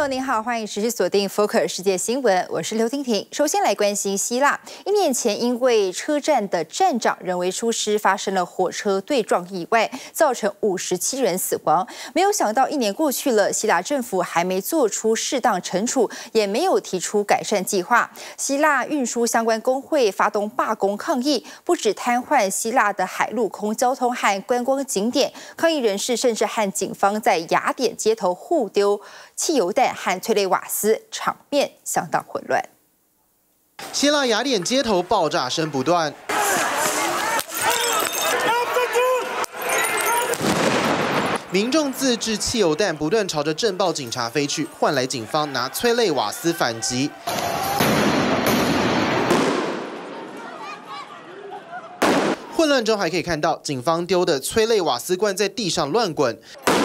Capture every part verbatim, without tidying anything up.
友您好，欢迎持续锁定 Focus 世界新闻，我是刘婷婷。首先来关心希腊，一年前因为车站的站长人为疏失，发生了火车对撞意外，造成五十七人死亡。没有想到一年过去了，希腊政府还没做出适当惩处，也没有提出改善计划。希腊运输相关工会发动罢工抗议，不止瘫痪希腊的海陆空交通和观光景点，抗议人士甚至和警方在雅典街头互丢汽油弹和催泪瓦斯，场面相当混乱。 希腊雅典街头爆炸声不断，民众自制汽油弹不断朝着镇暴警察飞去，换来警方拿催泪瓦斯反击。混乱中还可以看到警方丢的催泪瓦斯罐在地上乱滚。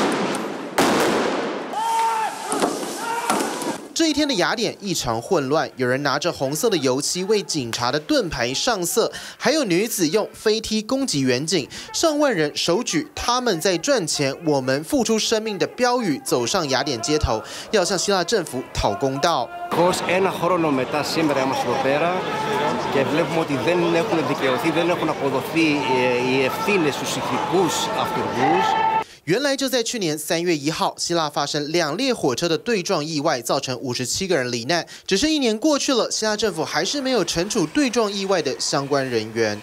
这一天的雅典异常混乱，有人拿着红色的油漆为警察的盾牌上色，还有女子用飞踢攻击远景，上万人手举"他们在赚钱，我们付出生命"的标语，走上雅典街头，要向希腊政府討公道。 ένα χρόνο μετά σήμερα είμαστε εδώ πέρα και βλέπουμε ότι δεν έχουν δικαιωθεί, δεν έχουν αποδοθεί οι ευθύνες στους ηθικούς αυτούργους。 原来就在去年三月一号，希腊发生两列火车的对撞意外，造成五十七个人罹难。只是一年过去了，希腊政府还是没有惩处对撞意外的相关人员。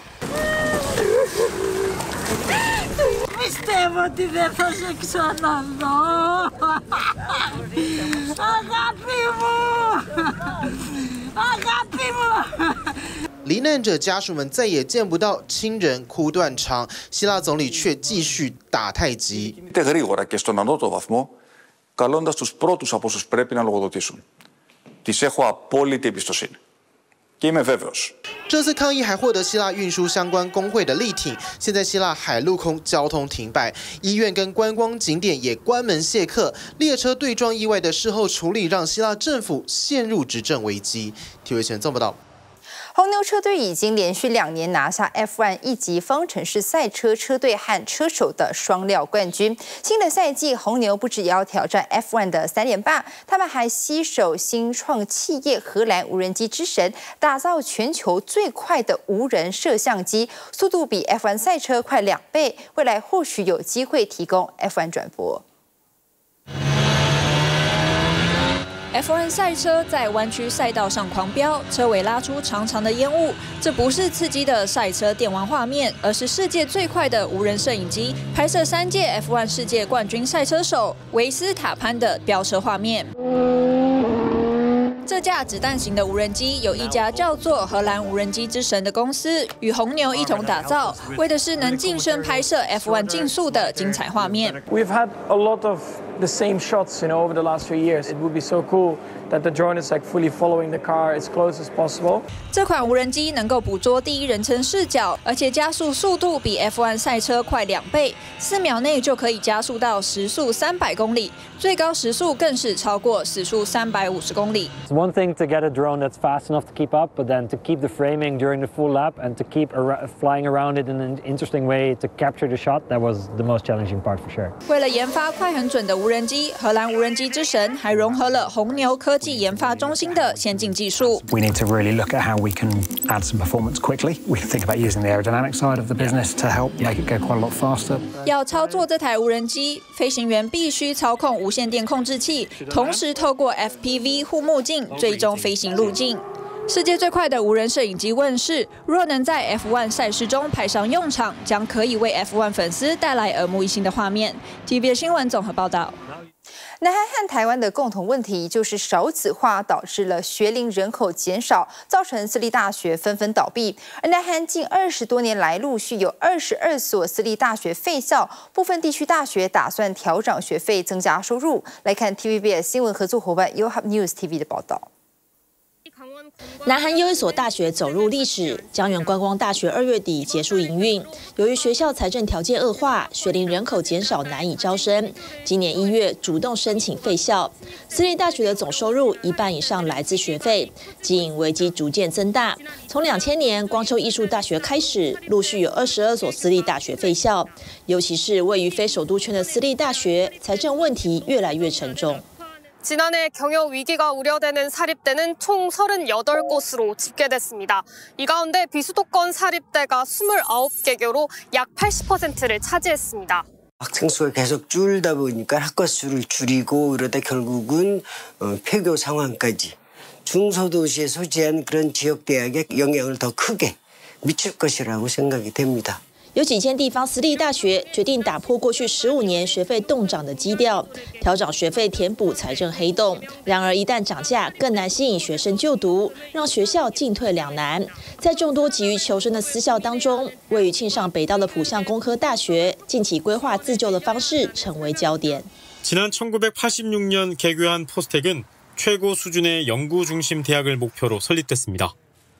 Πιστεύω ότι δεν θα σε ξαναδώ. Αγάπη μου! Αγάπη μου! 罹难者家属们再也见不到亲人，哭断肠。希腊总理却继续打太极。 Είτε γρήγορα και στον ανώτατο βαθμό, καλώντας τους πρώτους από όσους πρέπει να λογοδοτήσουν. Τις έχω απόλυτη εμπιστοσύνη. Και είμαι βέβαιος. 这次抗议还获得希腊运输相关工会的力挺。现在希腊海陆空交通停摆，医院跟观光景点也关门谢客。列车对撞意外的事后处理，让希腊政府陷入执政危机。体育新闻报道。 红牛车队已经连续两年拿下 F 一 一级方程式赛车车队和车手的双料冠军。新的赛季，红牛不只要挑战 F 一 的三连霸，他们还携手新创企业荷兰无人机之神，打造全球最快的无人摄像机，速度比 F 一 赛车快两倍。未来或许有机会提供 F 一 转播。 F 一 赛车在弯曲赛道上狂飙，车尾拉出长长的烟雾。这不是刺激的赛车电玩画面，而是世界最快的无人摄影机拍摄三届 F 一 世界冠军赛车手维斯塔潘的飙车画面。这架子弹型的无人机由一家叫做荷兰无人机之神的公司与红牛一同打造，为的是能近身拍摄 F 一 竞速的精彩画面。 We've had a lot of the same shots, you know, over the last few years. It would be so cool that the drone is like fully following the car as close as possible. 这款无人机能够捕捉第一人称视角，而且加速速度比 F 一 赛车快两倍，四秒内就可以加速到时速三百公里，最高时速更是超过时速三百五十公里。 It's one thing to get a drone that's fast enough to keep up, but then to keep the framing during the full lap and to keep ar- flying around it in an interesting way to capture the shot, that was the most challenging part for sure. 为了研发快很准的无人机，荷兰无人机之神还融合了红牛科技研发中心的先进技术。 We need to really look at how we can add some performance quickly. We can think about using the aerodynamic side of the business to help make it go quite a lot faster. 要操作这台无人机，飞行员必须操控无线电控制器，同时透过 F P V 护目镜追踪飞行路径。世界最快的无人摄影机问世，若能在 F 一 赛事中派上用场，将可以为 F 一 粉丝带来耳目一新的画面。T V B 新闻综合报道。 南韩和台湾的共同问题就是少子化导致了学龄人口减少，造成私立大学纷纷倒闭。而南韩近二十多年来，陆续有二十二所私立大学废校，部分地区大学打算调涨学费，增加收入。来看 T V B S 新闻合作伙伴 Yonhap News T V 的报道。 南韩又一所大学走入历史，江原观光大学二月底结束营运。由于学校财政条件恶化，学龄人口减少，难以招生。今年一月主动申请废校。私立大学的总收入一半以上来自学费，经营危机逐渐增大。从两千年光州艺术大学开始，陆续有二十二所私立大学废校，尤其是位于非首都圈的私立大学，财政问题越来越沉重。 지난해 경영 위기가 우려되는 사립대는 총 서른여덟 곳으로 집계됐습니다. 이 가운데 비수도권 사립대가 스물아홉 개교로 약 팔십 퍼센트를 차지했습니다. 학생 수가 계속 줄다 보니까 학과 수를 줄이고 그러다 결국은 어, 폐교 상황까지 중소도시에 소재한 그런 지역 대학에 영향을 더 크게 미칠 것이라고 생각이 됩니다. 有几间地方私立大学决定打破过去十五年学费冻涨的基调，调涨学费填补财政黑洞。然而，一旦涨价，更难吸引学生就读，让学校进退两难。在众多急于求生的私校当中，位于庆尚北道的浦项工科大学，近期规划自救的方式成为焦点。 지난 천구백팔십육 년 개교한 포스텍은 최고 수준의 연구 중심 대학을 목표로 설립됐습니다.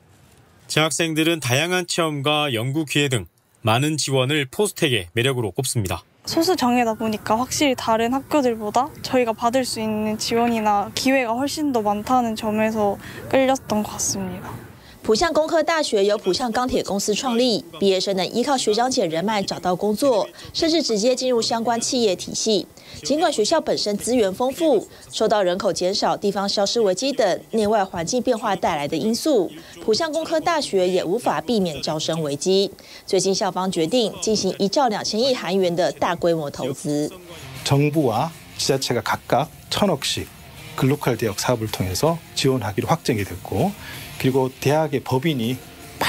재학생들은 다양한 체험과 연구 기회 등 많은 지원을 포스텍의 매력으로 꼽습니다. 소수 정예다 보니까 확실히 다른 학교들보다 저희가 받을 수 있는 지원이나 기회가 훨씬 더 많다는 점에서 끌렸던 것 같습니다. 浦项工科大学由浦项钢铁公司创立，毕业生能依靠学长姐人脉找到工作，甚至直接进入相关企业体系。尽管学校本身资源丰富，受到人口减少、地方消失危机等内外环境变化带来的因素，浦项工科大学也无法避免招生危机。最近校方决定进行一兆两千亿韩元的大规模投资。 정부와 지자체가 각각 천억씩 글로컬 대학 사업을 통해서 지원하기로 확정이 됐고 그리고 대학의 법인이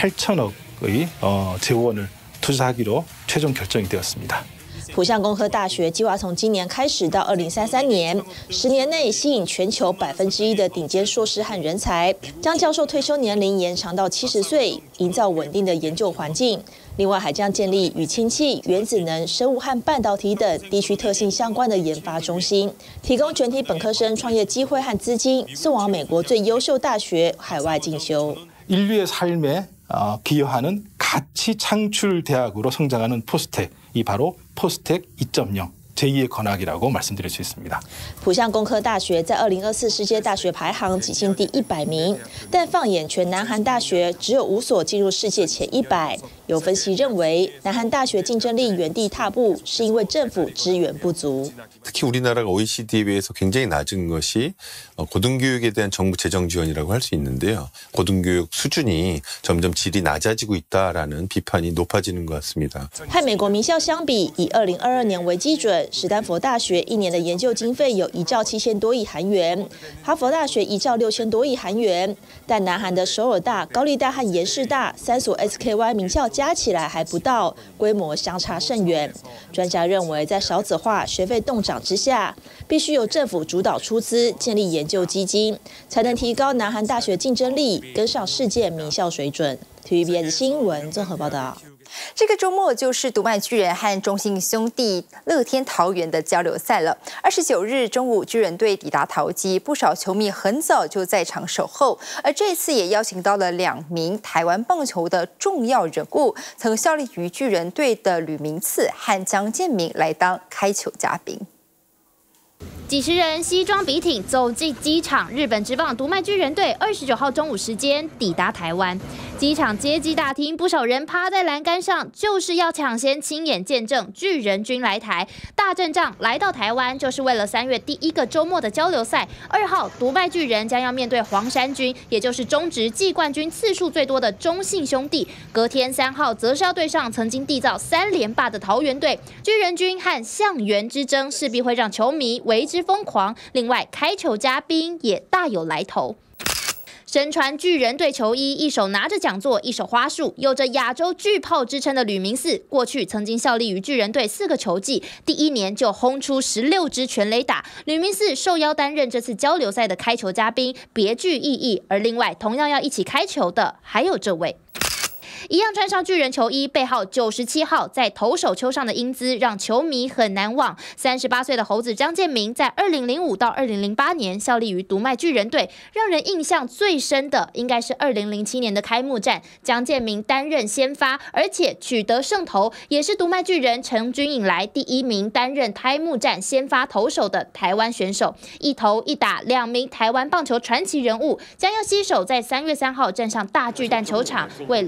팔천억의 어, 재원을 투자하기로 최종 결정이 되었습니다. 浦项工科大学计划从今年开始到二零三三年，十年内吸引全球百分之一的顶尖硕士和人才，将教授退休年龄延长到七十岁，营造稳定的研究环境。另外，还将建立与氢气、原子能、生物和半导体等地区特性相关的研发中心，提供全体本科生创业机会和资金，送往美国最优秀大学海外进修。 인류의 삶에 어, 기여하는 가치 창출 대학으로 성장하는 포스텍이 바로 포스텍 이 점 영 제이의 건학이라고 말씀드릴 수 있습니다. 浦项工科大学在二零二四世界大学排行仅进第一百名，但放眼全南韩大学，只有五所进入世界前一百。有分析认为，南韩大学竞争力原地踏步，是因为政府资源不足。 특히 우리나라가 오이시디에 비해서 굉장히 낮은 것이 고등교육에 대한 정부 재정 지원이라고 할 수 있는데요. 고등교육 수준이 점점 질이 낮아지고 있다라는 비판이 높아지는 것 같습니다. 和美国名校相比，以二零二二年为基准，史丹佛大学一年的研究经费有一兆七千多亿韩元，哈佛大学一兆六千多亿韩元。但南韩的首尔大、高丽大和延世大三所 S K Y 名校加起来还不到，规模相差甚远。专家认为，在少子化、学费冻涨之下，必须由政府主导出资，建立研究基金，才能提高南韩大学竞争力，跟上世界名校水准。T V B S 新闻综合报道。 这个周末就是读卖巨人和中信兄弟乐天桃园的交流赛了。二十九日中午，巨人队抵达桃机，不少球迷很早就在场守候。而这次也邀请到了两名台湾棒球的重要人物，曾效力于巨人队的吕明次和江建民来当开球嘉宾。 几十人西装笔挺走进机场，日本职棒读卖巨人队二十九号中午时间抵达台湾。机场接机大厅，不少人趴在栏杆上，就是要抢先亲眼见证巨人军来台。大阵仗来到台湾，就是为了三月第一个周末的交流赛。二号读卖巨人将要面对黄衫军，也就是中职季冠军次数最多的中信兄弟。隔天三号则是要对上曾经缔造三连霸的桃园队。巨人军和象园之争势必会让球迷为之疯狂。另外，开球嘉宾也大有来头。 身穿巨人队球衣，一手拿着讲座，一手花束，有着亚洲巨炮之称的吕明寺，过去曾经效力于巨人队四个球季，第一年就轰出十六支全垒打。吕明寺受邀担任这次交流赛的开球嘉宾，别具意义。而另外同样要一起开球的，还有这位。 一样穿上巨人球衣，背号九十七号，在投手丘上的英姿让球迷很难忘。三十八岁的猴子张建民，在二零零五到二零零八年效力于读卖巨人队，让人印象最深的应该是二零零七年的开幕战，张建民担任先发，而且取得胜投，也是读卖巨人成军以来第一名担任开幕战先发投手的台湾选手。一投一打，两名台湾棒球传奇人物将要携手在三月三号站上大巨蛋球场，为乐天桃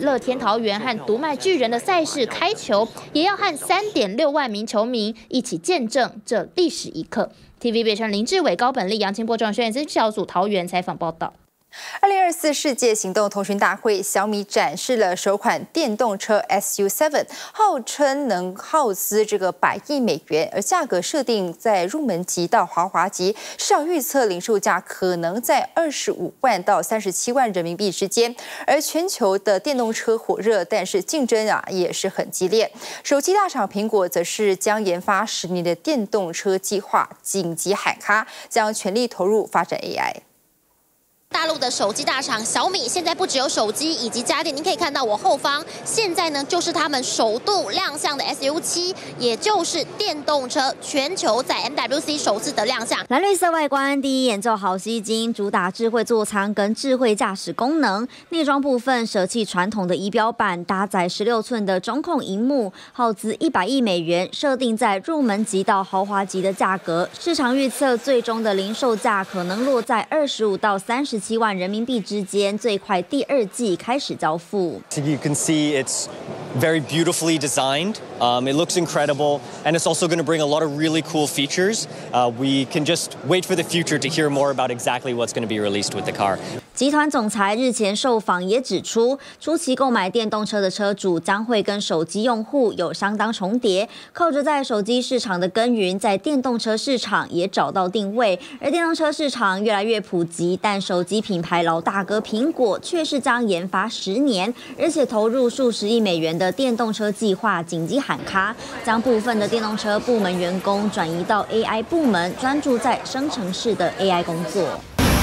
桃园和读卖巨人的赛事开球，也要和三点六万名球迷一起见证这历史一刻。T V B 陈林志伟、高本利、杨清波、庄宣资小组桃园采访报道。 二零二四世界行动通讯大会，小米展示了首款电动车 S U 七， 号称能耗资这个百亿美元，而价格设定在入门级到豪华级，市场预测零售价可能在二十五万到三十七万人民币之间。而全球的电动车火热，但是竞争啊也是很激烈。手机大厂苹果则是将研发十年的电动车计划紧急喊卡，将全力投入发展 A I。 大陆的手机大厂小米现在不只有手机以及家电，您可以看到我后方，现在呢就是他们首度亮相的 S U 七， 也就是电动车，全球在 M W C 首次的亮相。 蓝绿色外观，第一眼就好吸睛，主打智慧座舱跟智慧驾驶功能。内装部分舍弃传统的仪表板，搭载十六寸的中控萤幕，耗资一百亿美元，设定在入门级到豪华级的价格。市场预测最终的零售价可能落在二十五到三十七万人民币之间，最快第二季开始交付。 You can see it's very beautifully designed. Um, it looks incredible, and it's also going to bring a lot of really cool features. Uh, we can just wait for the future to hear more about exactly what's going to be released with the car. 集团总裁日前受访也指出，初期购买电动车的车主将会跟手机用户有相当重叠，靠着在手机市场的耕耘，在电动车市场也找到定位。而电动车市场越来越普及，但手机品牌老大哥苹果却是将研发十年，而且投入数十亿美元的电动车计划紧急喊卡，将部分的电动车部门员工转移到 A I 部门，专注在生成式的 A I 工作。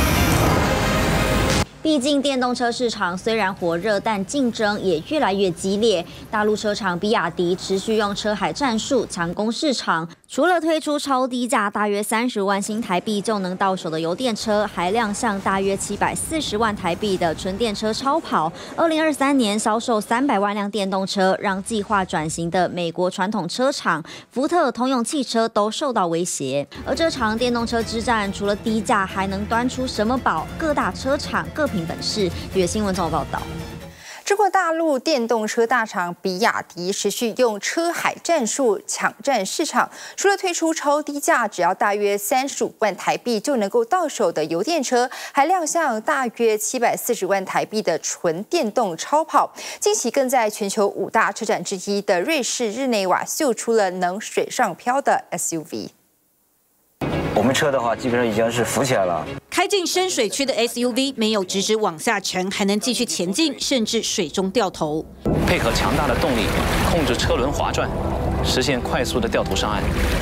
毕竟电动车市场虽然火热，但竞争也越来越激烈。大陆车厂比亚迪持续用车海战术强攻市场，除了推出超低价大约三十万新台币就能到手的油电车，还亮相大约七百四十万台币的纯电车超跑。二零二三年销售三百万辆电动车，让计划转型的美国传统车厂福特、通用汽车都受到威胁。而这场电动车之战，除了低价，还能端出什么宝？各大车厂各凭本事。月新闻综合报道。 中国大陆电动车大厂比亚迪持续用车海战术抢占市场，除了推出超低价，只要大约三十五万台币就能够到手的油电车，还亮相大约七百四十万台币的纯电动超跑。近期更在全球五大车展之一的瑞士日内瓦秀出了能水上漂的 S U V。 我们车的话，基本上已经是浮起来了。 开进深水区的 S U V 没有直直往下沉，还能继续前进，甚至水中掉头。 配合强大的动力，控制车轮滑转，实现快速的掉头上岸。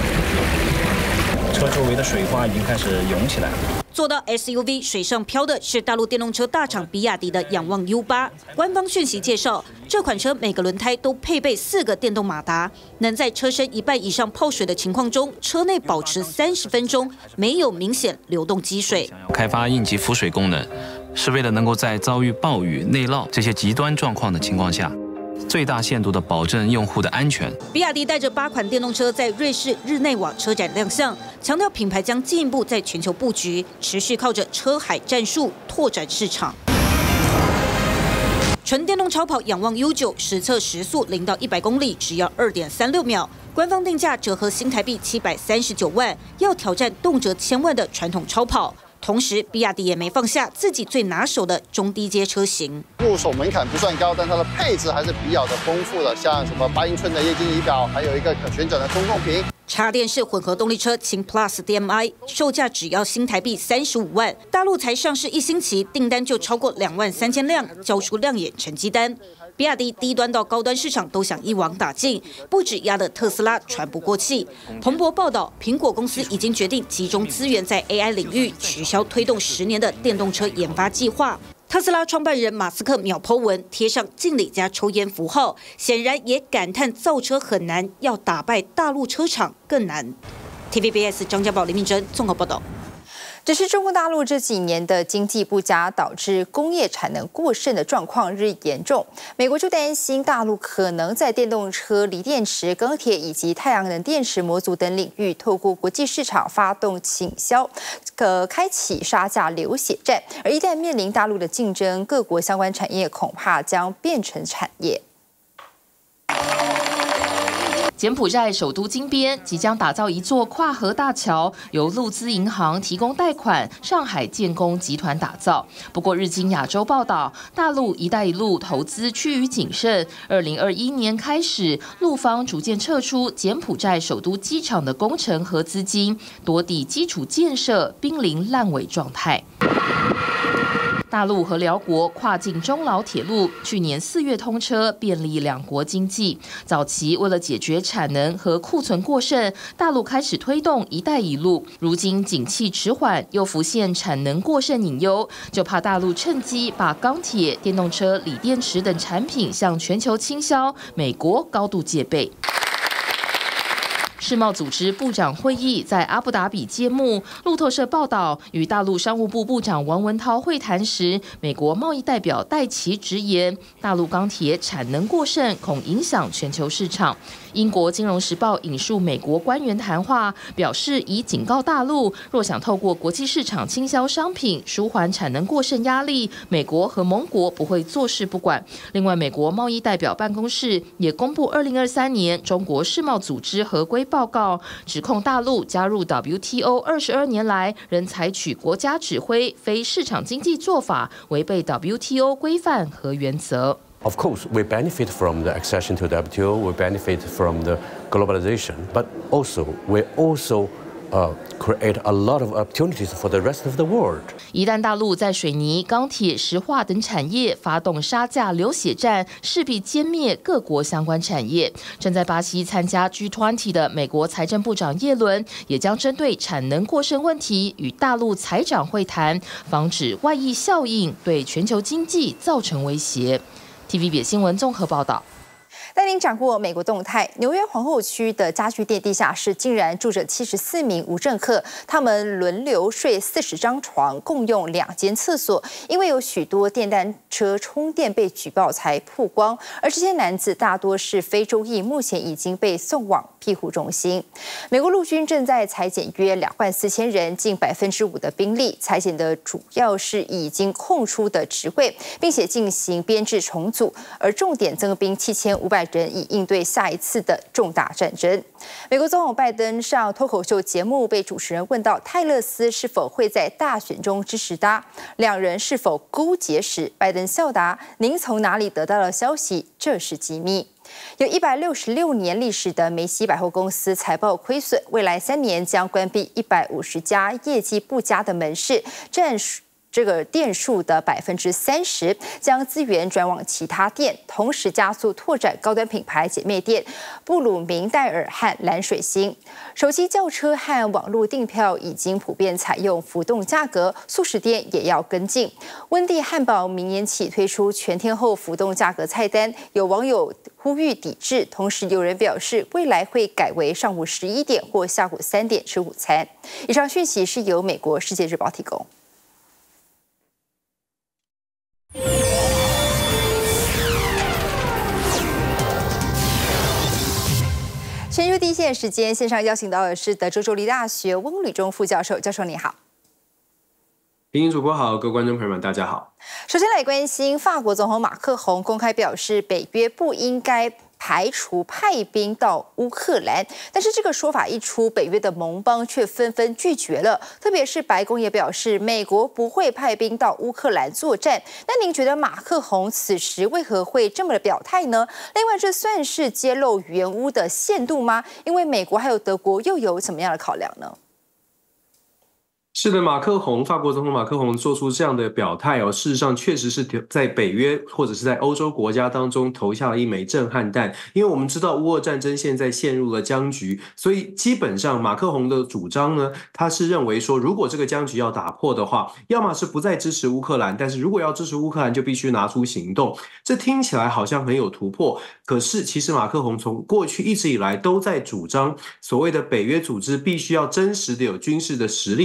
车周围的水花已经开始涌起来了。 做到 S U V 水上漂的是大陆电动车大厂比亚迪的仰望 U 八。官方讯息介绍，这款车每个轮胎都配备四个电动马达，能在车身一半以上泡水的情况中，车内保持三十分钟，没有明显流动积水。 开发应急浮水功能，是为了能够在遭遇暴雨、内涝这些极端状况的情况下，最大限度地保证用户的安全。 比亚迪带着八款电动车在瑞士日内瓦车展亮相，强调品牌将进一步在全球布局，持续靠着车海战术拓展市场。纯电动超跑仰望 U 九实测时速零到一百公里只要二点三六秒，官方定价折合新台币七百三十九万，要挑战动辄千万的传统超跑。同时，比亚迪也没放下自己最拿手的中低阶车型。 入手门槛不算高，但它的配置还是比较的丰富的，像什么八英寸的液晶仪表，还有一个可旋转的中控屏。 插电式混合动力车秦 Plus D M I 售价只要新台币三十五万，大陆才上市一星期，订单就超过两万三千辆，交出亮眼成绩单。比亚迪低端到高端市场都想一网打尽，不止压得特斯拉喘不过气。彭博报道，苹果公司已经决定集中资源在 A I 领域，取消推动十年的电动车研发计划。特斯拉创办人马斯克秒 po 文，贴上敬礼加抽烟符号，显然也感叹造车很难，要打败大陆车厂更难。T V B S 张家宝、林明珍综合报道。 只是中国大陆这几年的经济不佳，导致工业产能过剩的状况日益严重。美国就担心大陆可能在电动车、锂电池、钢铁以及太阳能电池模组等领域，透过国际市场发动倾销，可开启杀价流血战。而一旦面临大陆的竞争，各国相关产业恐怕将变成产业。 柬埔寨首都金边即将打造一座跨河大桥，由陆资银行提供贷款，上海建工集团打造。不过，日经亚洲报道，大陆“一带一路”投资趋于谨慎。二零二一年开始，陆方逐渐撤出柬埔寨首都机场的工程和资金，多地基础建设濒临烂尾状态。大陆和辽国跨境中老铁路去年四月通车，便利两国经济。早期为了解决产能和库存过剩，大陆开始推动“一带一路”。如今景气迟缓，又浮现产能过剩隐忧，就怕大陆趁机把钢铁、电动车、锂电池等产品向全球倾销。美国高度戒备。世贸组织部长会议在阿布达比揭幕。路透社报道，与大陆商务部部长王文涛会谈时，美国贸易代表戴琪直言，大陆钢铁产能过剩，恐影响全球市场。英国《金融时报》引述美国官员谈话，表示已警告大陆，若想透过国际市场倾销商品，舒缓产能过剩压力，美国和盟国不会坐视不管。另外，美国贸易代表办公室也公布二零二三年中国世贸组织合规报告，指控大陆加入 W T O 二十二年来，仍采取国家指挥、非市场经济做法，违背 W T O 规范和原则。 Of course, we benefit from the accession to W T O, we benefit from the globalization, but also we also uh, create a lot of opportunities for the rest of the world. 一旦大陆在水泥、钢铁、石化等产业发动杀价流血战，势必歼灭各国相关产业。正在巴西参加 G 二十 的美国财政部长耶伦，也将针对产能过剩问题与大陆财长会谈，防止外溢效应对全球经济造成威胁。T V B 新闻综合报道。 带您掌握美国动态，纽约皇后区的家具店地下室竟然住着七十四名无政客，他们轮流睡四十张床，共用两间厕所。因为有许多电单车充电被举报才曝光，而这些男子大多是非洲裔，目前已经被送往庇护中心。美国陆军正在裁减约两万四千人，近百分之五的兵力，裁减的主要是已经空出的职位，并且进行编制重组，而重点增兵七千五百。人以应对下一次的重大战争。美国总统拜登上脱口秀节目，被主持人问到泰勒斯是否会在大选中支持他，两人是否勾结时，拜登笑答：“您从哪里得到的消息？这是机密。”有一百六十六年历史的梅西百货公司财报亏损，未来三年将关闭一百五十家业绩不佳的门市，占这个店数的百分之三十，将资源转往其他店，同时加速拓展高端品牌姐妹店布鲁明戴尔和蓝水星。手机轿车和网络订票已经普遍采用浮动价格，速食店也要跟进。温蒂汉堡明年起推出全天候浮动价格菜单，有网友呼吁抵制，同时有人表示未来会改为上午十一点或下午三点吃午餐。以上讯息是由美国《世界日报》提供。深入第一线时间，线上邀请到的是德州州立大学翁履中副教授。教授你好。 平行主播好，各位观众朋友们大家好。 首先来关心，法国总统马克宏公开表示，北约不应该排除派兵到乌克兰，但是这个说法一出，北约的盟邦却纷纷拒绝了。特别是白宫也表示，美国不会派兵到乌克兰作战。那您觉得马克宏此时为何会这么的表态呢？另外，这算是揭露援乌的限度吗？因为美国还有德国又有什么样的考量呢？ 是的，马克宏，法国总统马克宏做出这样的表态哦，事实上确实是在北约或者是在欧洲国家当中投下了一枚震撼弹。因为我们知道乌俄战争现在陷入了僵局，所以基本上马克宏的主张呢，他是认为说，如果这个僵局要打破的话，要么是不再支持乌克兰，但是如果要支持乌克兰，就必须拿出行动。这听起来好像很有突破，可是其实马克宏从过去一直以来都在主张所谓的北约组织必须要真实的有军事的实力，甚至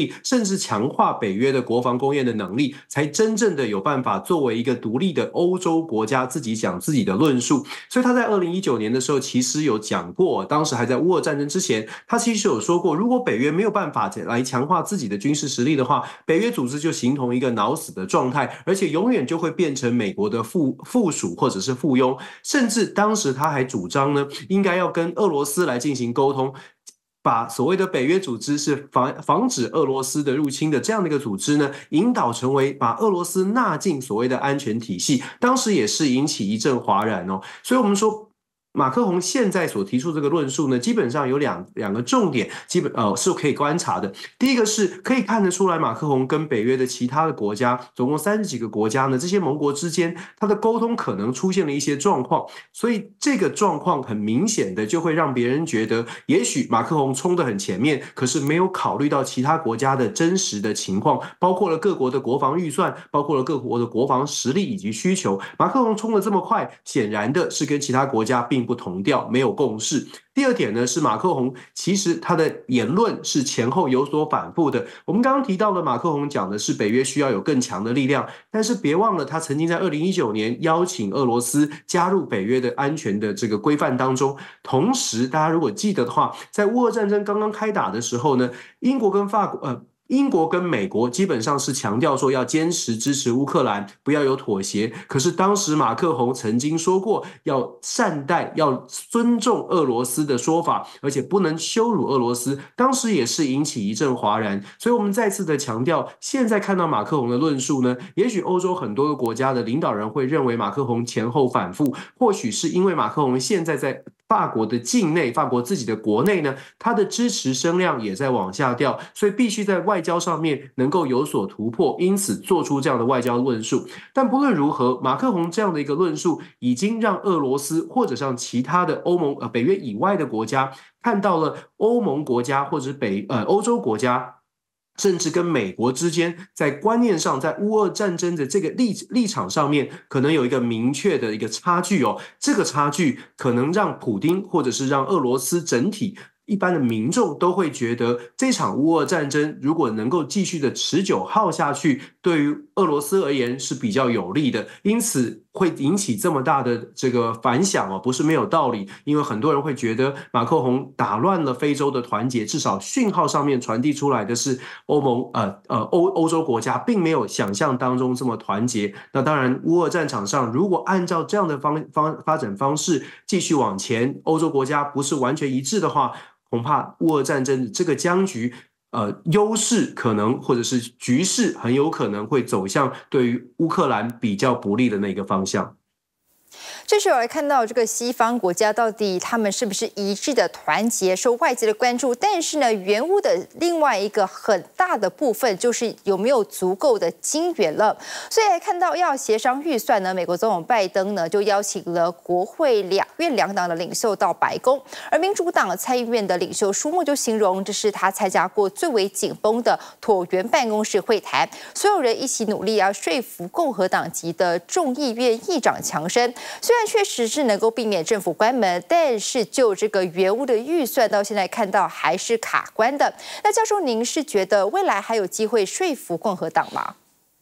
至强化北约的国防工业的能力，才真正的有办法作为一个独立的欧洲国家自己讲自己的论述。所以他在二零一九年的时候其实有讲过，当时还在乌俄战争之前，他其实有说过，如果北约没有办法来强化自己的军事实力的话，北约组织就形同一个脑死的状态，而且永远就会变成美国的附附属或者是附庸。甚至当时他还主张呢，应该要跟俄罗斯来进行沟通，把所谓的北约组织是防防止俄罗斯的入侵的这样的一个组织呢，引导成为把俄罗斯纳进所谓的安全体系，当时也是引起一阵哗然哦。所以我们说，马克宏现在所提出这个论述呢，基本上有两两个重点，基本呃是可以观察的。第一个是可以看得出来，马克宏跟北约的其他的国家，总共三十几个国家呢，这些盟国之间，他的沟通可能出现了一些状况，所以这个状况很明显的就会让别人觉得，也许马克宏冲得很前面，可是没有考虑到其他国家的真实的情况，包括了各国的国防预算，包括了各国的国防实力以及需求。马克宏冲得这么快，显然的是跟其他国家并不同调，没有共识。第二点呢，是马克宏其实他的言论是前后有所反复的。我们刚刚提到了马克宏讲的是北约需要有更强的力量，但是别忘了他曾经在二零一九年邀请俄罗斯加入北约的安全的这个规范当中。同时大家如果记得的话，在乌俄战争刚刚开打的时候呢，英国跟法国呃英国跟美国基本上是强调说要坚持支持乌克兰，不要有妥协。可是当时马克宏曾经说过，要善待、要尊重俄罗斯的说法，而且不能羞辱俄罗斯。当时也是引起一阵哗然。所以我们再次的强调，现在看到马克宏的论述呢，也许欧洲很多个国家的领导人会认为马克宏前后反复，或许是因为马克宏现在在法国的境内，法国自己的国内呢，他的支持声量也在往下掉，所以必须在外交上面能够有所突破，因此做出这样的外交论述。但不论如何，马克宏这样的一个论述已经让俄罗斯或者让其他的欧盟呃北约以外的国家看到了欧盟国家或者北呃欧洲国家，甚至跟美国之间在观念上，在乌俄战争的这个 立, 立场上面可能有一个明确的一个差距哦。这个差距可能让普丁或者是让俄罗斯整体一般的民众都会觉得，这场乌俄战争如果能够继续的持久耗下去，对于俄罗斯而言是比较有利的，因此会引起这么大的这个反响哦，不是没有道理。因为很多人会觉得马克宏打乱了非洲的团结，至少讯号上面传递出来的是欧盟呃呃欧欧洲国家并没有想象当中这么团结。那当然，乌俄战场上如果按照这样的方方发展方式继续往前，欧洲国家不是完全一致的话，恐怕乌俄战争这个僵局，呃，优势可能或者是局势很有可能会走向对于乌克兰比较不利的那个方向。 这时候来看到这个西方国家到底他们是不是一致的团结，受外界的关注。但是呢，援乌的另外一个很大的部分就是有没有足够的金援了。所以来看到要协商预算呢，美国总统拜登呢就邀请了国会两院两党的领袖到白宫，而民主党参议院的领袖舒默就形容这是他参加过最为紧绷的椭圆办公室会谈，所有人一起努力要说服共和党籍的众议院议长强生。虽然确实是能够避免政府关门，但是就这个援乌的预算到现在看到还是卡关的。那教授，您是觉得未来还有机会说服共和党吗？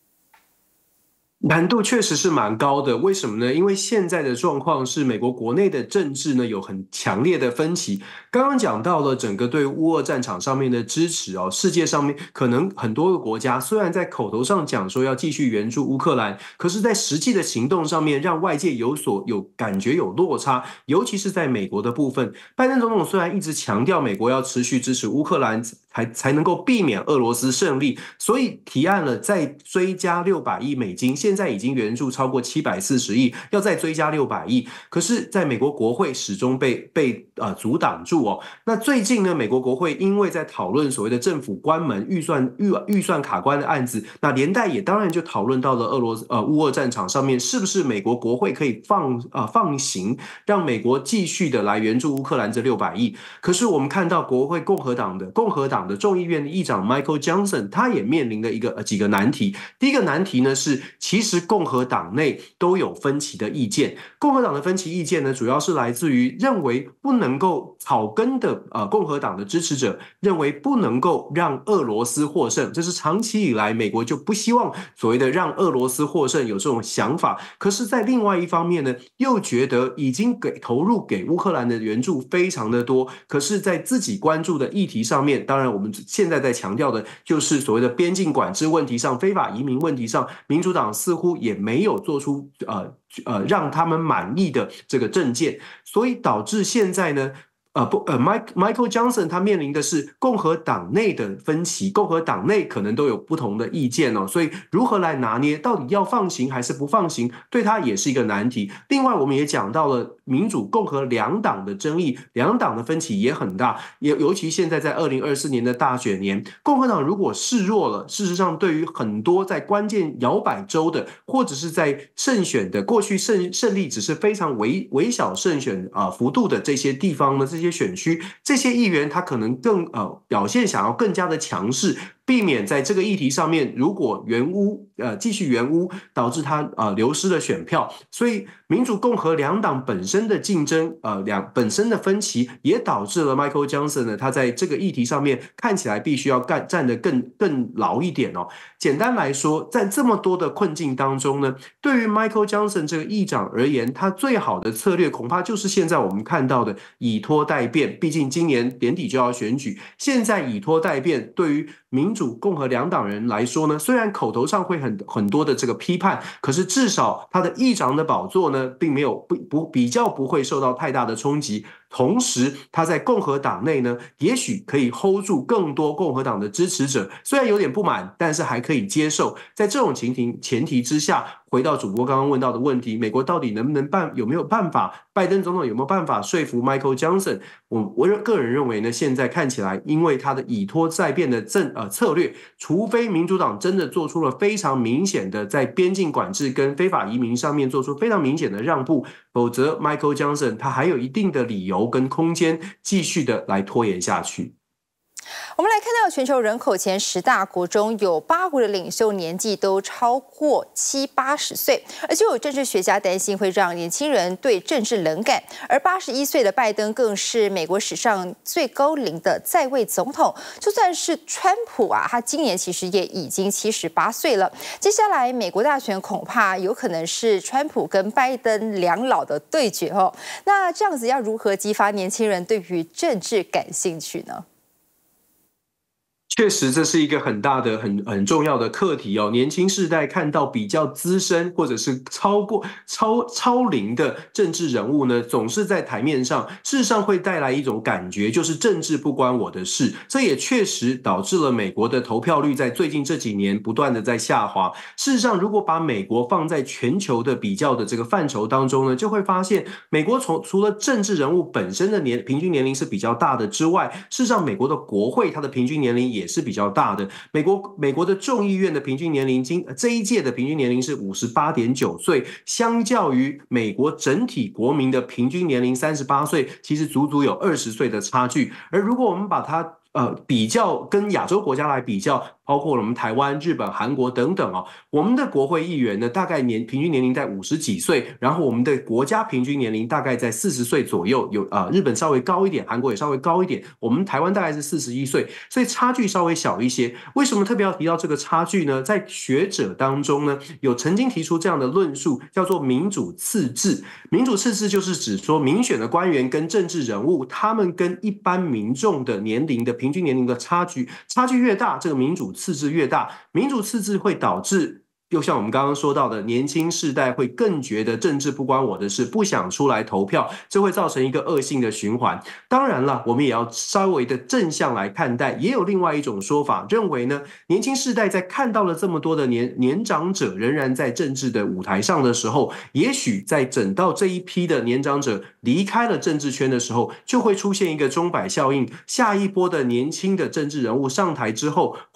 难度确实是蛮高的，为什么呢？因为现在的状况是美国国内的政治呢有很强烈的分歧。刚刚讲到了整个对乌俄战场上面的支持哦，世界上面可能很多个国家虽然在口头上讲说要继续援助乌克兰，可是在实际的行动上面让外界有所有感觉有落差，尤其是在美国的部分。拜登总统虽然一直强调美国要持续支持乌克兰，才才能够避免俄罗斯胜利，所以提案了再追加六百亿美金，现在已经援助超过七百四十亿，要再追加六百亿。可是在美国国会始终被被呃阻挡住哦。那最近呢，美国国会因为在讨论所谓的政府关门预算预预算卡关的案子，那连带也当然就讨论到了俄罗斯呃乌俄战场上面，是不是美国国会可以放呃放行，让美国继续的来援助乌克兰这六百亿。可是我们看到国会共和党的共和党的众议院的议长 Michael Johnson， 他也面临了一个呃几个难题。第一个难题呢是，其其实共和党内都有分歧的意见。共和党的分歧意见呢，主要是来自于认为不能够草根的呃共和党的支持者认为不能够让俄罗斯获胜，这是长期以来美国就不希望所谓的让俄罗斯获胜有这种想法。可是在另外一方面呢，又觉得已经给投入给乌克兰的援助非常的多，可是在自己关注的议题上面，当然我们现在在强调的就是所谓的边境管制问题上、非法移民问题上，民主党似乎也没有做出呃呃让他们满意的这个政见，所以导致现在呢。呃不呃 ，Michael Johnson 他面临的是共和党内的分歧，共和党内可能都有不同的意见哦，所以如何来拿捏，到底要放行还是不放行，对他也是一个难题。另外，我们也讲到了民主、共和两党的争议，两党的分歧也很大，也尤其现在在二零二四年的大选年，共和党如果示弱了，事实上对于很多在关键摇摆州的，或者是在胜选的过去胜胜利只是非常微微小胜选啊、呃、幅度的这些地方呢，这些选区，这些议员他可能更呃表现想要更加的强势，避免在这个议题上面如果援乌呃继续援乌，导致他呃流失了选票。所以民主共和两党本身的竞争呃两本身的分歧，也导致了 Michael Johnson 呢，他在这个议题上面看起来必须要干站得更更牢一点哦。简单来说，在这么多的困境当中呢，对于 Michael Johnson 这个议长而言，他最好的策略恐怕就是现在我们看到的以拖代变。毕竟今年年底就要选举，现在以拖代变，对于民主共和两党人来说呢，虽然口头上会很很多的这个批判，可是至少他的议长的宝座呢，并没有不不比较不会受到太大的冲击。同时，他在共和党内呢，也许可以 hold 住更多共和党的支持者，虽然有点不满，但是还可以接受。在这种情形前提之下，回到主播刚刚问到的问题，美国到底能不能办，有没有办法，拜登总统有没有办法说服 Michael Johnson？ 我我个人认为呢，现在看起来，因为他的以拖再变的政呃策略，除非民主党真的做出了非常明显的在边境管制跟非法移民上面做出非常明显的让步，否则 Michael Johnson 他还有一定的理由跟空间继续的来拖延下去。 我们来看到全球人口前十大国中有八国的领袖年纪都超过七八十岁，而就有政治学家担心会让年轻人对政治冷感。而八十一岁的拜登更是美国史上最高龄的在位总统，就算是川普啊，他今年其实也已经七十八岁了。接下来美国大选恐怕有可能是川普跟拜登两老的对决哦。那这样子要如何激发年轻人对于政治感兴趣呢？ 确实，这是一个很大的、很很重要的课题哦。年轻世代看到比较资深或者是超过超超龄的政治人物呢，总是在台面上，事实上会带来一种感觉，就是政治不关我的事。这也确实导致了美国的投票率在最近这几年不断的在下滑。事实上，如果把美国放在全球的比较的这个范畴当中呢，就会发现，美国从除了政治人物本身的年平均年龄是比较大的之外，事实上美国的国会它的平均年龄也是比较大的。美国美国的众议院的平均年龄，今这一届的平均年龄是五十八点九岁，相较于美国整体国民的平均年龄三十八岁，其实足足有二十岁的差距。而如果我们把它呃比较跟亚洲国家来比较，包括我们台湾、日本、韩国等等哦，我们的国会议员呢，大概年平均年龄在五十几岁，然后我们的国家平均年龄大概在四十岁左右，有啊、呃、日本稍微高一点，韩国也稍微高一点，我们台湾大概是四十一岁，所以差距稍微小一些。为什么特别要提到这个差距呢？在学者当中呢，有曾经提出这样的论述，叫做民主次制。民主次制就是指说，民选的官员跟政治人物，他们跟一般民众的年龄的平均年龄的差距，差距越大，这个民主次制越大，民主次制会导致，就像我们刚刚说到的，年轻世代会更觉得政治不关我的事，不想出来投票，这会造成一个恶性的循环。当然了，我们也要稍微的正向来看待，也有另外一种说法，认为呢，年轻世代在看到了这么多的年年长者仍然在政治的舞台上的时候，也许在整到这一批的年长者离开了政治圈的时候，就会出现一个钟摆效应，下一波的年轻的政治人物上台之后，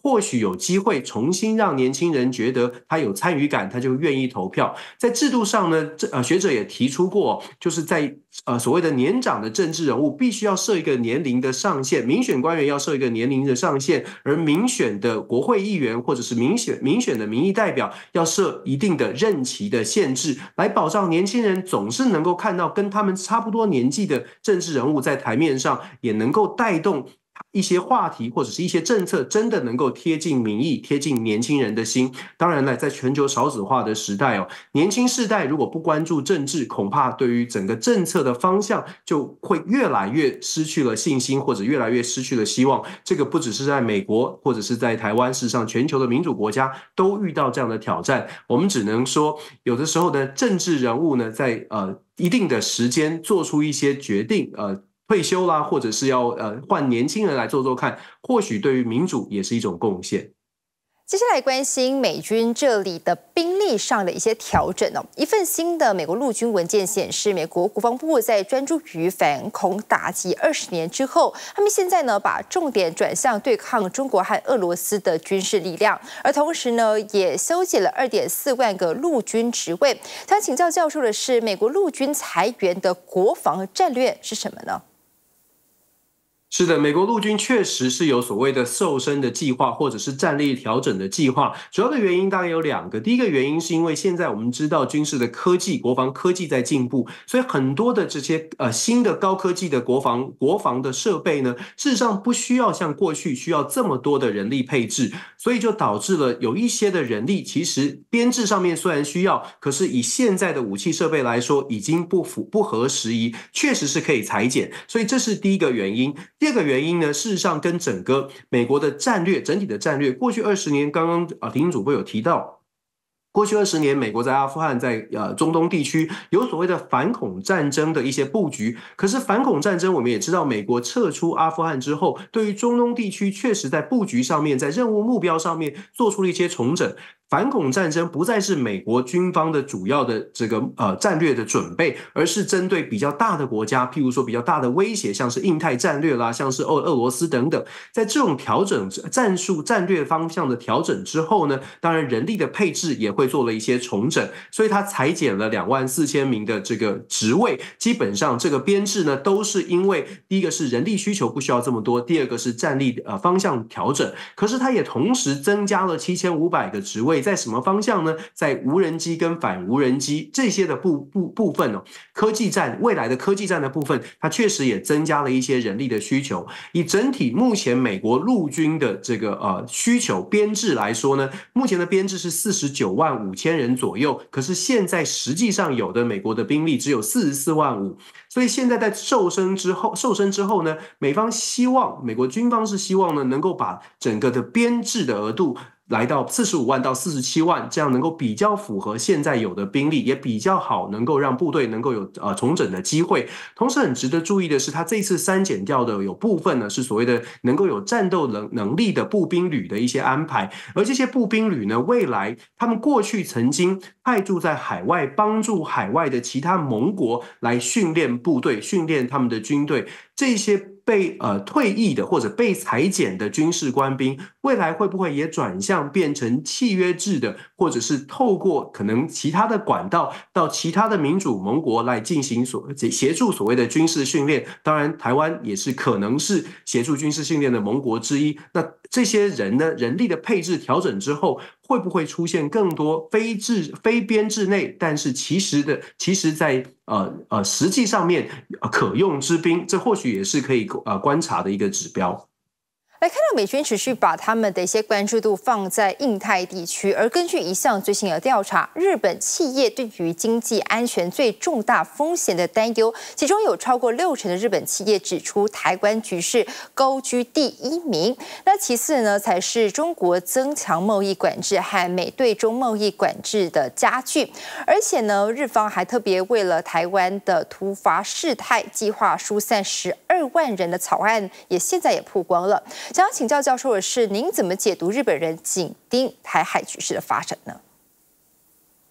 或许有机会重新让年轻人觉得他有参与感，他就愿意投票。在制度上呢，呃，学者也提出过，就是在呃所谓的年长的政治人物必须要设一个年龄的上限，民选官员要设一个年龄的上限，而民选的国会议员或者是民选民选的民意代表要设一定的任期的限制，来保障年轻人总是能够看到跟他们差不多年纪的政治人物在台面上，也能够带动一些话题或者是一些政策真的能够贴近民意，贴近年轻人的心。当然了，在全球少子化的时代哦，年轻世代如果不关注政治，恐怕对于整个政策的方向就会越来越失去了信心，或者越来越失去了希望。这个不只是在美国或者是在台湾，事实上全球的民主国家都遇到这样的挑战。我们只能说，有的时候呢，政治人物呢，在呃一定的时间做出一些决定，呃退休啦，或者是要呃换年轻人来做做看，或许对于民主也是一种贡献。 接下来关心美军这里的兵力上的一些调整哦。一份新的美国陆军文件显示，美国国防部在专注于反恐打击二十年之后，他们现在呢把重点转向对抗中国和俄罗斯的军事力量，而同时呢也修剪了二点四万个陆军职位。想请教教授的是，美国陆军裁员的国防战略是什么呢？ 是的，美国陆军确实是有所谓的瘦身的计划，或者是战力调整的计划。主要的原因大概有两个。第一个原因是因为现在我们知道军事的科技、国防科技在进步，所以很多的这些呃新的高科技的国防国防的设备呢，事实上不需要像过去需要这么多的人力配置，所以就导致了有一些的人力其实编制上面虽然需要，可是以现在的武器设备来说，已经不符不合时宜，确实是可以裁减。所以这是第一个原因。第二个原因呢，事实上跟整个美国的战略整体的战略，过去二十年，刚刚啊，婷婷主播有提到。过去二十年，美国在阿富汗、在呃中东地区有所谓的反恐战争的一些布局。可是反恐战争，我们也知道，美国撤出阿富汗之后，对于中东地区确实在布局上面、在任务目标上面做出了一些重整。反恐战争不再是美国军方的主要的这个呃战略的准备，而是针对比较大的国家，譬如说比较大的威胁，像是印太战略啦，像是俄俄罗斯等等。在这种调整战术战略方向的调整之后呢，当然人力的配置也会做了一些重整，所以它裁减了两万四千名的这个职位。基本上这个编制呢，都是因为第一个是人力需求不需要这么多，第二个是战力呃方向调整。可是它也同时增加了七千五百个职位。在什么方向呢？在无人机跟反无人机这些的部部部分哦，科技战未来的科技战的部分，它确实也增加了一些人力的需求。以整体目前美国陆军的这个呃需求编制来说呢，目前的编制是四十九万五千人左右，可是现在实际上有的美国的兵力只有四十四万五，所以现在在瘦身之后，瘦身之后呢，美方希望美国军方是希望呢能够把整个的编制的额度来到四十五万到四十七万，这样能够比较符合现在有的兵力，也比较好能够让部队能够有呃重整的机会。同时很值得注意的是，他这次删减掉的有部分呢是所谓的能够有战斗能能力的步兵旅的一些安排，而这些步兵旅呢，未来他们过去曾经派驻在海外，帮助海外的其他盟国来训练部队，训练他们的军队，这些被呃退役的或者被裁减的军事官兵，未来会不会也转向变成契约制的，或者是透过可能其他的管道到其他的民主盟国来进行所协助所谓的军事训练？当然，台湾也是可能是协助军事训练的盟国之一。那这些人呢，人力的配置调整之后，会不会出现更多非制非编制内，但是其实的其实在呃呃实际上面可用之兵？这或许也是可以呃观察的一个指标。 来看到美军持续把他们的一些关注度放在印太地区，而根据一项最新的调查，日本企业对于经济安全最重大风险的担忧，其中有超过六成的日本企业指出台湾局势高居第一名。那其次呢，才是中国增强贸易管制和美对中贸易管制的加剧，而且呢，日方还特别为了台湾的突发事态，计划疏散十二万人的草案，也现在也曝光了。想要请教教授的是，您怎么解读日本人紧盯台海局势的发展呢？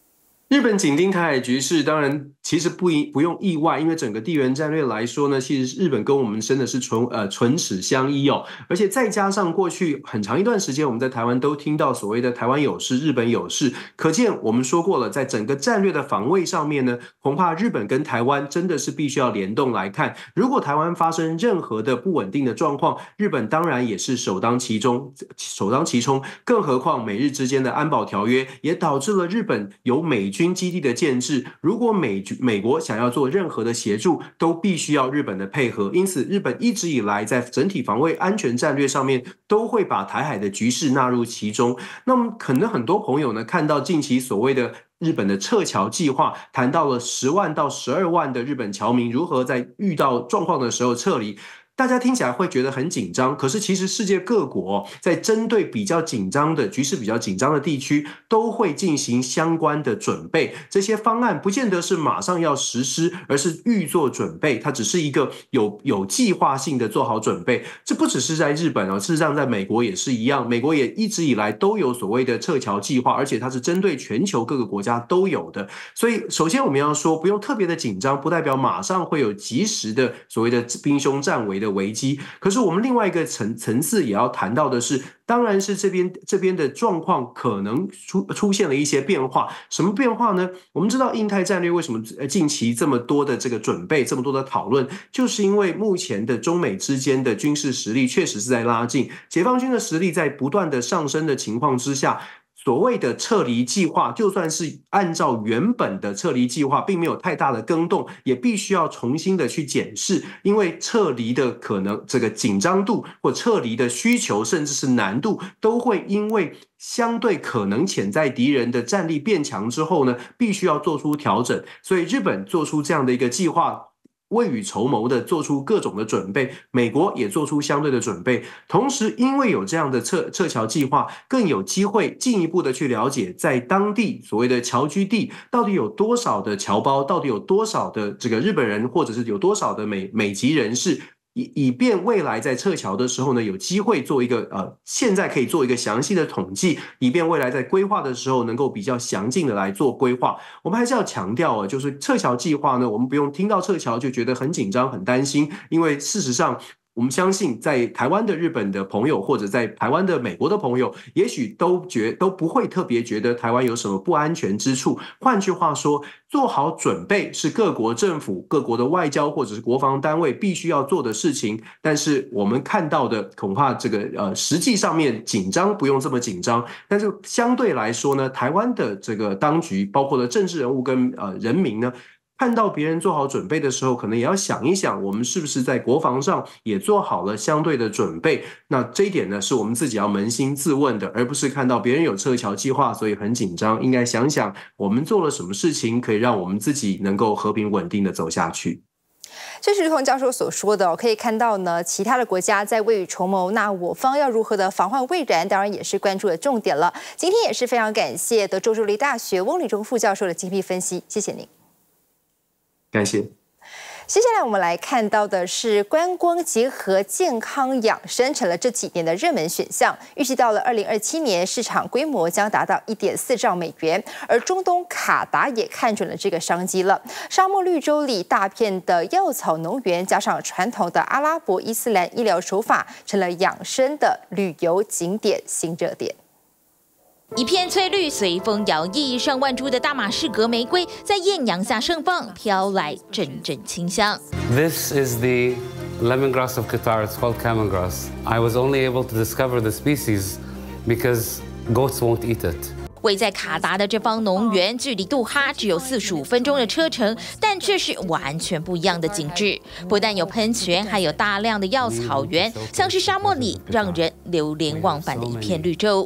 日本紧盯台海局势，当然其实不一不用意外，因为整个地缘战略来说呢，其实日本跟我们真的是唇呃唇齿相依哦，而且再加上过去很长一段时间，我们在台湾都听到所谓的台湾有事、日本有事，可见我们说过了，在整个战略的防卫上面呢，恐怕日本跟台湾真的是必须要联动来看。如果台湾发生任何的不稳定的状况，日本当然也是首当其冲，首当其冲。更何况美日之间的安保条约也导致了日本有美军军基地的建制，如果美美国想要做任何的协助，都必须要日本的配合。因此，日本一直以来在整体防卫安全战略上面，都会把台海的局势纳入其中。那么，可能很多朋友呢，看到近期所谓的日本的撤侨计划，谈到了十万到十二万的日本侨民如何在遇到状况的时候撤离。大家听起来会觉得很紧张，可是其实世界各国在针对比较紧张的局势比较紧张的地区，都会进行相关的准备。这些方案不见得是马上要实施，而是预做准备，它只是一个有有计划性的做好准备。这不只是在日本哦，事实上在美国也是一样，美国也一直以来都有所谓的撤侨计划，而且它是针对全球各个国家都有的。所以首先我们要说，不用特别的紧张，不代表马上会有及时的所谓的兵凶战危的危机。可是我们另外一个层层次也要谈到的是，当然是这边这边的状况可能出出现了一些变化。什么变化呢？我们知道印太战略为什么近期这么多的这个准备，这么多的讨论，就是因为目前的中美之间的军事实力确实是在拉近，解放军的实力在不断的上升的情况之下。所谓的撤离计划，就算是按照原本的撤离计划，并没有太大的更动，也必须要重新的去检视，因为撤离的可能这个紧张度或撤离的需求，甚至是难度，都会因为相对可能潜在敌人的战力变强之后呢，必须要做出调整。所以日本做出这样的一个计划。未雨绸缪的做出各种的准备，美国也做出相对的准备，同时因为有这样的撤撤侨计划，更有机会进一步的去了解在当地所谓的侨居地到底有多少的侨胞，到底有多少的这个日本人，或者是有多少的美美籍人士。以以便未来在撤侨的时候呢，有机会做一个呃，现在可以做一个详细的统计，以便未来在规划的时候能够比较详尽的来做规划。我们还是要强调啊，就是撤侨计划呢，我们不用听到撤侨就觉得很紧张、很担心，因为事实上。我们相信，在台湾的日本的朋友，或者在台湾的美国的朋友，也许都觉都不会特别觉得台湾有什么不安全之处。换句话说，做好准备是各国政府、各国的外交或者是国防单位必须要做的事情。但是我们看到的，恐怕这个呃，实际上面紧张不用这么紧张。但是相对来说呢，台湾的这个当局，包括了政治人物跟呃人民呢。看到别人做好准备的时候，可能也要想一想，我们是不是在国防上也做好了相对的准备？那这一点呢，是我们自己要扪心自问的，而不是看到别人有撤侨计划，所以很紧张。应该想想我们做了什么事情，可以让我们自己能够和平稳定的走下去。 这是如同教授所说的、哦，可以看到呢，其他的国家在未雨绸缪，那我方要如何的防患未然，当然也是关注的重点了。今天也是非常感谢德州州立大学翁理中副教授的精辟分析，谢谢您。 感谢。 接下来我们来看到的是观光结合健康养生成了这几年的热门选项，预计到了二零二七年市场规模将达到一点四兆美元，而中东卡达也看准了这个商机了。沙漠绿洲里大片的药草农园，加上传统的阿拉伯伊斯兰医疗手法，成了养生的旅游景点新热点。 一片翠绿随风摇曳，上万株的大马士革玫瑰在艳阳下盛放，飘来阵阵清香。 This is the lemongrass of Qatar. It's called camelgrass. I was only able to discover the species because goats won't eat it. 位在卡达的这方农园，距离杜哈只有四十五分钟的车程，但却是完全不一样的景致。不但有喷泉，还有大量的药草园，像是沙漠里让人流连忘返的一片绿洲。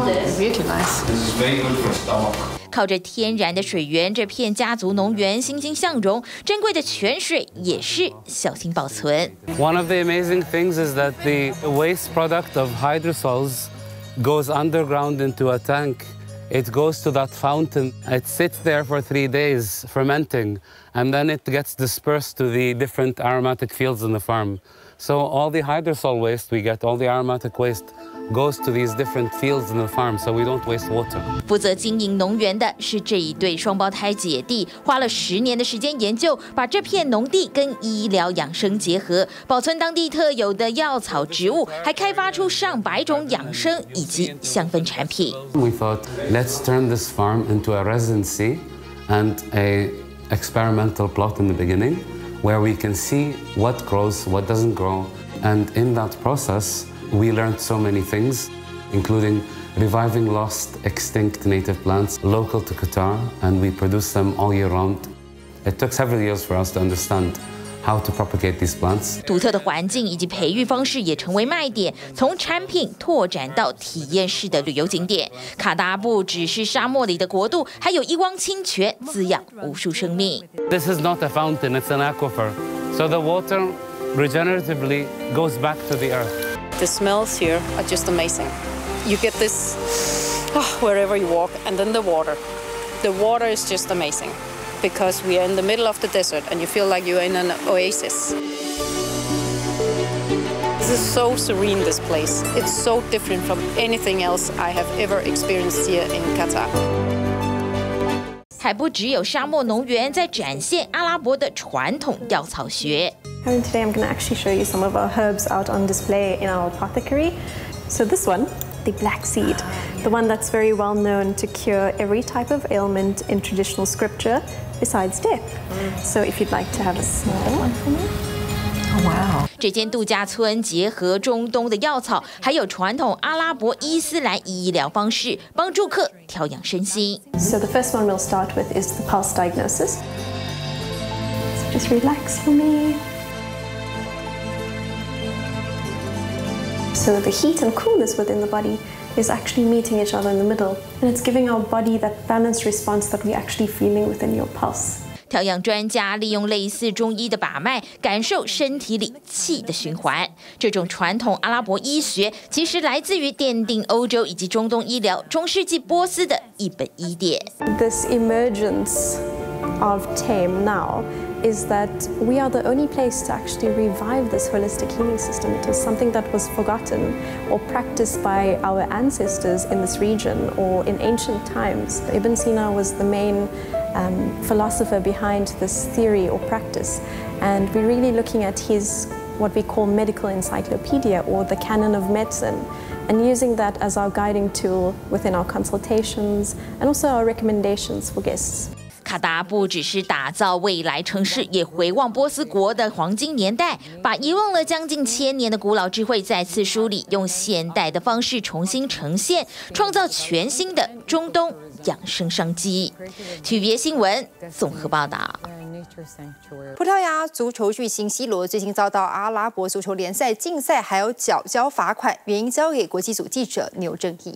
靠着天然的水源，这片家族农园欣欣向荣，珍贵的泉水也是小心保存。 One of the amazing things is that the waste product of hydrosols goes underground into a tank. It goes to that fountain. It sits there for three days fermenting, and then it gets dispersed to the different aromatic fields in the farm. So all the hydrosol waste we get, all the aromatic waste, goes to these different fields in the farm, so we don't waste water. 负责经营农园的是这一对双胞胎姐弟，花了十年的时间研究，把这片农地跟医疗养生结合，保存当地特有的药草植物，还开发出上百种养生以及香氛产品。 We thought, let's turn this farm into a residency and a experimental plot in the beginning, where we can see what grows, what doesn't grow, and in that process, we learned so many things, including reviving lost, extinct native plants local to Qatar, and we produce them all year round. It took several years for us to understand how to propagate these plants. 独特的环境以及培育方式也成为卖点，从产品拓展到体验式的旅游景点。卡达不只是沙漠里的国度，还有一汪清泉滋养无数生命。 This is not a fountain, it's an aquifer. So the water regeneratively goes back to the earth. The smells here are just amazing. You get this oh, wherever you walk, and then the water. The water is just amazing because we are in the middle of the desert and you feel like you're in an oasis. This is so serene, this place. It's so different from anything else I have ever experienced here in Qatar. 还不只有沙漠农园在展现阿拉伯的传统药草学。 And today I'm going to actually show you some of our herbs out on display in our apothecary. So this one, the black seed, the one that's very well known to cure every type of ailment in traditional scripture besides death. So if you'd like to have a small one for me. Oh, wow. 这间度假村结合中东的药草，还有传统阿拉伯伊斯兰医疗方式，帮助客调养身心。 So the first one we'll start with is the pulse diagnosis. So just relax for me. So the heat and coolness within the body is actually meeting each other in the middle, and it's giving our body that balanced response that we're actually feeling within your pulse. 调养专家利用类似中医的把脉，感受身体里气的循环。这种传统阿拉伯医学其实来自于奠定欧洲以及中东医疗中世纪波斯的一本医典。 This emergence of Tame now is that we are the only place to actually revive this holistic healing system. It was something that was forgotten or practiced by our ancestors in this region or in ancient times. Ibn Sina was the main um, philosopher behind this theory or practice, and we're really looking at his what we call medical encyclopedia or the canon of medicine, and using that as our guiding tool within our consultations and also our recommendations for guests. 卡达不只是打造未来城市，也回望波斯国的黄金年代，把遗忘了将近千年的古老智慧再次梳理，用现代的方式重新呈现，创造全新的中东养生商机。体育新闻综合报道。 葡萄牙足球巨星 C 罗最近遭到阿拉伯足球联赛禁赛，还有缴交罚款，原因交给国际组记者牛正义。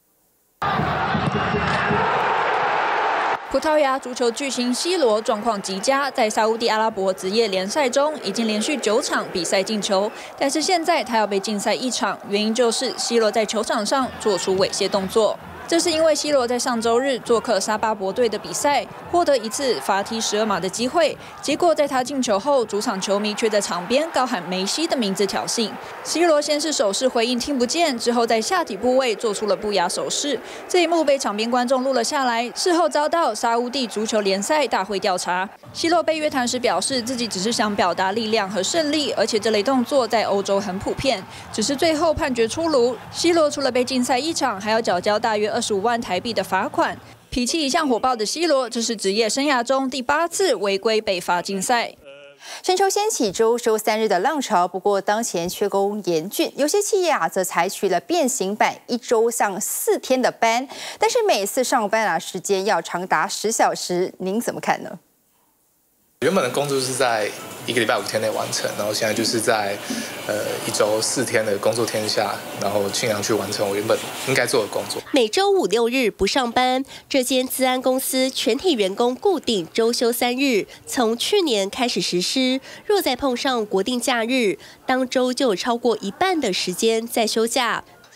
葡萄牙足球巨星 C 罗状况极佳，在沙烏地阿拉伯职业联赛中已经连续九场比赛进球，但是现在他要被禁赛一场，原因就是 C 罗在球场上做出猥亵动作。 这是因为 C 罗在上周日做客沙巴伯队的比赛，获得一次罚踢十二码的机会，结果在他进球后，主场球迷却在场边高喊梅西的名字挑衅。C 罗先是手势回应听不见，之后在下体部位做出了不雅手势，这一幕被场边观众录了下来，事后遭到沙烏地足球联赛大会调查。C 罗被约谈时表示，自己只是想表达力量和胜利，而且这类动作在欧洲很普遍。只是最后判决出炉 ，C 罗除了被禁赛一场，还要缴交大约二十五万台币的罚款。脾气一向火爆的 C 罗，这是职业生涯中第八次违规被罚禁赛。 全球掀起周休三日的浪潮，不过当前缺工严峻，有些企业啊则采取了变形版，一周上四天的班，但是每次上班啊时间要长达十小时，您怎么看呢？ 原本的工作是在一个礼拜五天内完成，然后现在就是在呃一周四天的工作天下，然后尽量去完成我原本应该做的工作。 每周五六日不上班，这间资安公司全体员工固定周休三日，从去年开始实施。若再碰上国定假日，当周就有超过一半的时间在休假。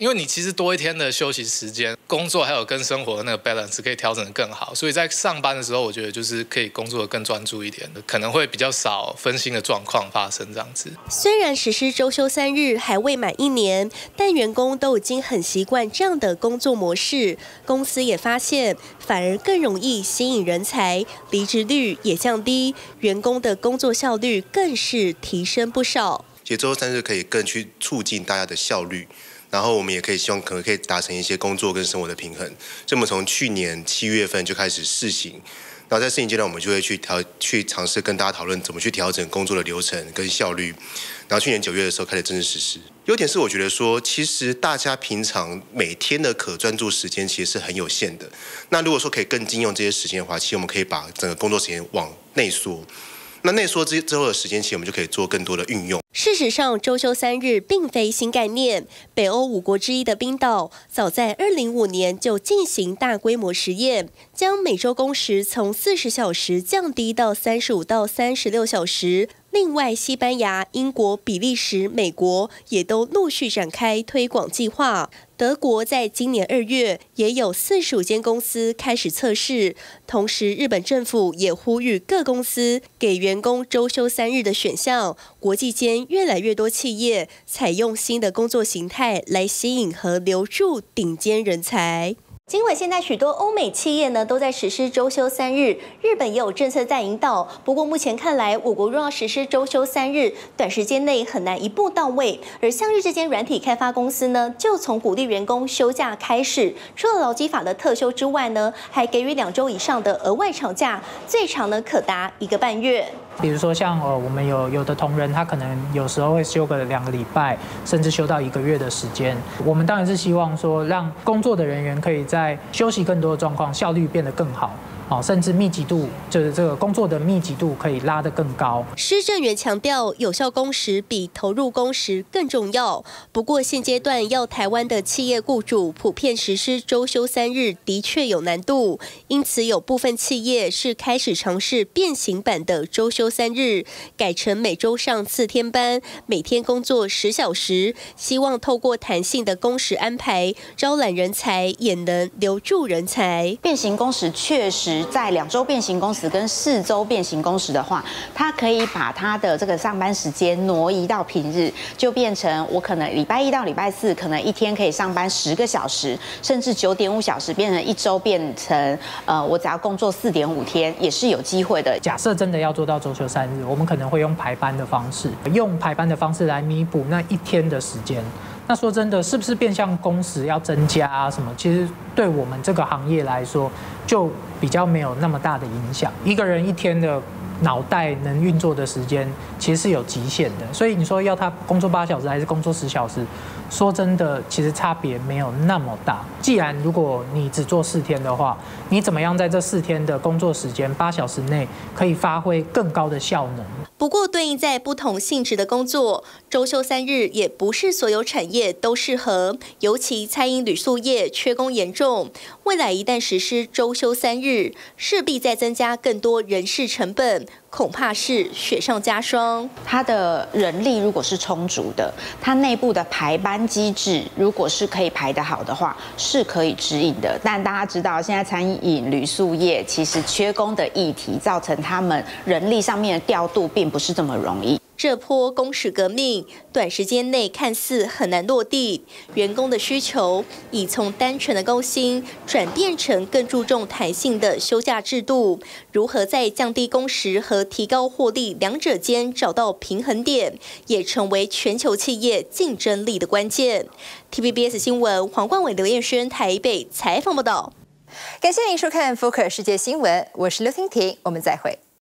因为你其实多一天的休息时间，工作还有跟生活的那个 balance 可以调整得更好，所以在上班的时候，我觉得就是可以工作得更专注一点，可能会比较少分心的状况发生这样子。 虽然实施周休三日还未满一年，但员工都已经很习惯这样的工作模式，公司也发现反而更容易吸引人才，离职率也降低，员工的工作效率更是提升不少。 其实周休三日可以更去促进大家的效率，然后我们也可以希望可能可以达成一些工作跟生活的平衡。所以我们从去年七月份就开始试行，然后在试行阶段，我们就会去调去尝试跟大家讨论怎么去调整工作的流程跟效率。然后去年九月的时候开始正式实施。优点是我觉得说，其实大家平常每天的可专注时间其实是很有限的。那如果说可以更精用这些时间的话，其实我们可以把整个工作时间往内缩。那内缩之之后的时间，其实我们就可以做更多的运用。 事实上，周休三日并非新概念。北欧五国之一的冰岛，早在二零零五年就进行大规模实验，将每周工时从四十小时降低到三十五到三十六小时。另外，西班牙、英国、比利时、美国也都陆续展开推广计划。德国在今年二月也有四十五间公司开始测试。同时，日本政府也呼吁各公司给员工周休三日的选项。国际间越来越多企业采用新的工作形态来吸引和留住顶尖人才。尽管现在许多欧美企业呢都在实施周休三日，日本也有政策在引导。不过目前看来，我国若要实施周休三日，短时间内很难一步到位。而向日这间软体开发公司呢，就从鼓励员工休假开始，除了劳基法的特休之外呢，还给予两周以上的额外长假，最长呢可达一个半月。 比如说像呃，我们有有的同仁，他可能有时候会休个两个礼拜，甚至休到一个月的时间。我们当然是希望说，让工作的人员可以在休息更多的状况，效率变得更好。好，甚至密集度，就是这个工作的密集度可以拉得更高。 施政员强调，有效工时比投入工时更重要。不过现阶段要台湾的企业雇主普遍实施周休三日，的确有难度。因此，有部分企业是开始尝试变形版的周休三日，改成每周上四天班，每天工作十小时，希望透过弹性的工时安排，招揽人才，也能留住人才。 变形工时确实。在两周变形工时跟四周变形工时的话，它可以把它的这个上班时间挪移到平日，就变成我可能礼拜一到礼拜四，可能一天可以上班十个小时，甚至九点五小时，变成一周变成呃，我只要工作四点五天，也是有机会的。 假设真的要做到周休三日，我们可能会用排班的方式，用排班的方式来弥补那一天的时间。那说真的，是不是变相工时要增加啊什么？其实对我们这个行业来说，就比较没有那么大的影响。一个人一天的脑袋能运作的时间，其实是有极限的。所以你说要他工作八小时还是工作十小时，说真的，其实差别没有那么大。既然如果你只做四天的话，你怎么样在这四天的工作时间八小时内可以发挥更高的效能？ 不过，对应在不同性质的工作，周休三日也不是所有产业都适合，尤其餐饮旅宿业缺工严重。未来一旦实施周休三日，势必再增加更多人事成本，恐怕是雪上加霜。 它的人力如果是充足的，它内部的排班机制如果是可以排得好的话，是可以指引的。但大家知道，现在餐饮旅宿业其实缺工的议题，造成他们人力上面的调度并不是这么容易。 这波工时革命，短时间内看似很难落地，员工的需求已从单纯的高薪转变成更注重弹性的休假制度。如何在降低工时和提高获利两者间找到平衡点，也成为全球企业竞争力的关键。T V B S 新闻黄冠伟、刘彦轩台北采访报道。 感谢您收看《Focus 世界新闻》，我是刘婷婷，我们再会。